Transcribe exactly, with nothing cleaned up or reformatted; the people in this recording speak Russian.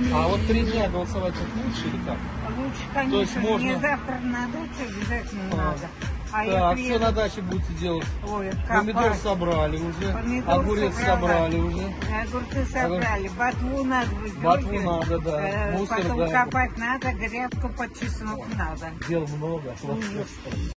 А вот три дня голосовать вот лучше или как? Лучше, То есть конечно, можно- мне завтра на дачу обязательно А. надо. А я Так, приеду... что на даче будете делать? Ой, Помидор копать. собрали уже, Помидор огурец собрала. собрали уже. Огурцы собрали, ботву надо выдергивать. Ботву надо, да. Э, Мусор, потом да. копать надо, грядку под чеснок надо. Дел много. Ужас.